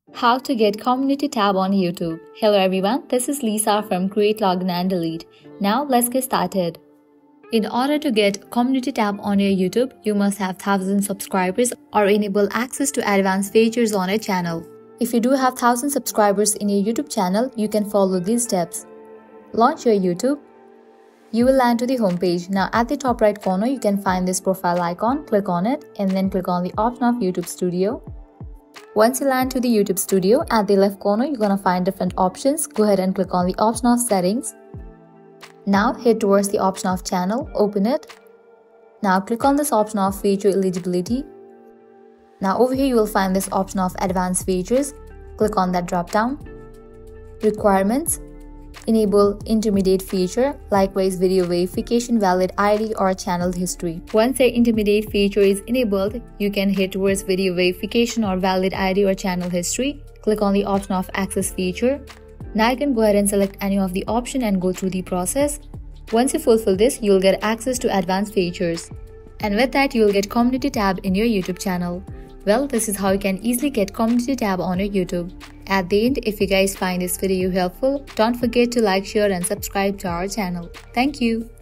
How to get community tab on YouTube. Hello everyone, this is Lisa from Create, Login and Delete. Now let's get started. In order to get community tab on your YouTube, you must have 1000 subscribers or enable access to advanced features on your channel. If you do have 1000 subscribers in your YouTube channel, you can follow these steps. Launch your YouTube. You will land to the home page. Now at the top right corner, you can find this profile icon. Click on it and then click on the option of YouTube Studio. Once you land to the YouTube Studio, at the left corner, you're gonna find different options. Go ahead and click on the option of settings. Now head towards the option of channel, open it. Now click on this option of feature eligibility. Now over here you will find this option of advanced features. Click on that drop down. Requirements. Enable intermediate feature, likewise video verification, valid ID or channel history. Once the intermediate feature is enabled, you can head towards video verification or valid ID or channel history. Click on the option of access feature. Now you can go ahead and select any of the option and go through the process. Once you fulfill this, you'll get access to advanced features. And with that, you'll get community tab in your YouTube channel. Well, this is how you can easily get community tab on your YouTube. At the end, if you guys find this video helpful, don't forget to like, share and subscribe to our channel. Thank you.